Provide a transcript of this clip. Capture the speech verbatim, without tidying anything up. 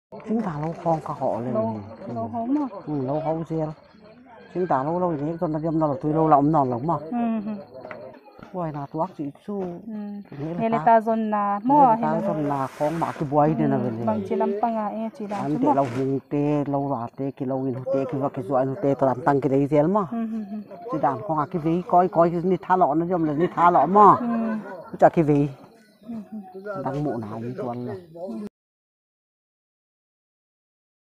Chúng ta lâu không có họ lên. Lâu lâu hống mà. Ừ, lâu không xe. Chúng ta lâu lâu thế con nó nó là tôi lâu lắm ngon lắm mà. Ừ. Quay là tuác chị su. Nghe là ta dồn là mò hay là dồn là con mà cái buổi này là về. Bằng chỉ làm tăng à em chỉ làm. Anh để lâu hùng tê lâu là tê cái lâu in tê cái vật cái ruồi nó tê làm tăng cái đấy gì mà. Chỉ đàn con à cái vị coi coi cái nít tha lọ nó giống là nít tha lọ mà. Chả cái vị. Đang mụ nào như tuần rồi.